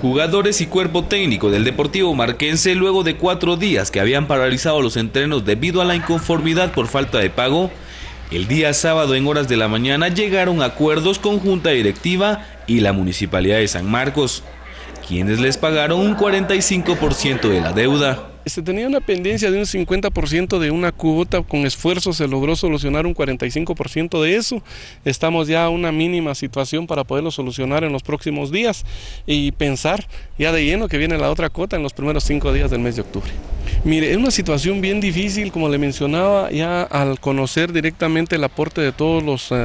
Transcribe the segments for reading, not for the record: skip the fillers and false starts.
Jugadores y cuerpo técnico del Deportivo Marquense, luego de 4 días que habían paralizado los entrenos debido a la inconformidad por falta de pago, el día sábado en horas de la mañana llegaron a acuerdos con Junta Directiva y la Municipalidad de San Marcos, quienes les pagaron un 45% de la deuda. Se tenía una pendencia de un 50% de una cuota, con esfuerzo se logró solucionar un 45% de eso. Estamos ya a una mínima situación para poderlo solucionar en los próximos días y pensar ya de lleno que viene la otra cuota en los primeros 5 días del mes de octubre. Mire, es una situación bien difícil, como le mencionaba, ya al conocer directamente el aporte de todos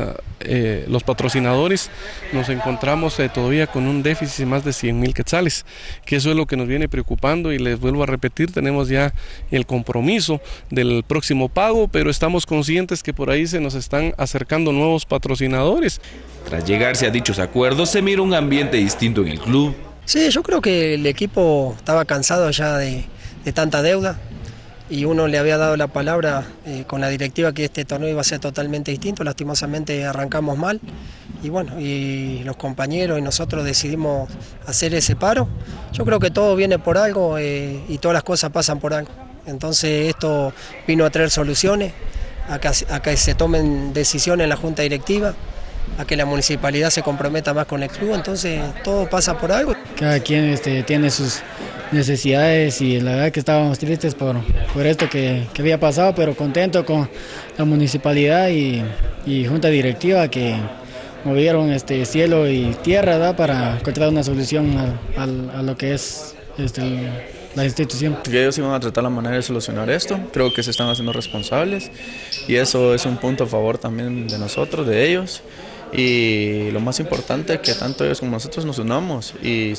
los patrocinadores, nos encontramos todavía con un déficit de más de 100,000 quetzales, que eso es lo que nos viene preocupando, y les vuelvo a repetir, tenemos ya el compromiso del próximo pago, pero estamos conscientes que por ahí se nos están acercando nuevos patrocinadores. Tras llegarse a dichos acuerdos, se mira un ambiente distinto en el club. Sí, yo creo que el equipo estaba cansado ya de tanta deuda, y uno le había dado la palabra con la directiva que este torneo iba a ser totalmente distinto. Lastimosamente arrancamos mal y bueno, y los compañeros y nosotros decidimos hacer ese paro. Yo creo que todo viene por algo y todas las cosas pasan por algo. Entonces esto vino a traer soluciones, a que se tomen decisiones en la Junta Directiva, a que la municipalidad se comprometa más con el club. Entonces todo pasa por algo. Cada quien tiene sus necesidades, y la verdad que estábamos tristes por esto que había pasado, pero contento con la municipalidad y Junta Directiva, que movieron cielo y tierra, ¿verdad?, para encontrar una solución a lo que es la institución. Ellos iban a tratar la manera de solucionar esto. Creo que se están haciendo responsables y eso es un punto a favor también de nosotros, de ellos. Y lo más importante es que tanto ellos como nosotros nos unamos y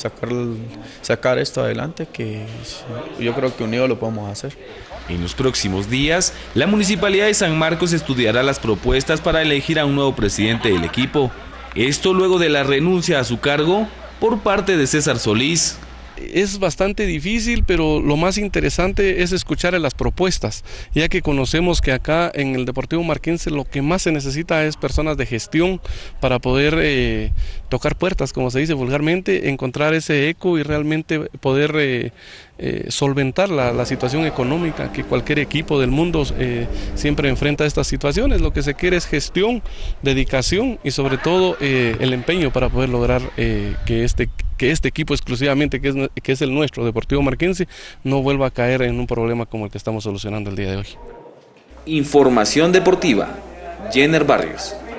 sacar esto adelante, que yo creo que unidos lo podemos hacer. En los próximos días, la Municipalidad de San Marcos estudiará las propuestas para elegir a un nuevo presidente del equipo. Esto luego de la renuncia a su cargo por parte de César Solís. Es bastante difícil, pero lo más interesante es escuchar las propuestas, ya que conocemos que acá en el Deportivo Marquense lo que más se necesita es personas de gestión para poder tocar puertas, como se dice vulgarmente, encontrar ese eco y realmente poder solventar la situación económica que cualquier equipo del mundo siempre enfrenta estas situaciones. Lo que se quiere es gestión, dedicación y sobre todo el empeño para poder lograr que este equipo exclusivamente, que es el nuestro, Deportivo Marquense, no vuelva a caer en un problema como el que estamos solucionando el día de hoy. Información deportiva, Jenner Barrios.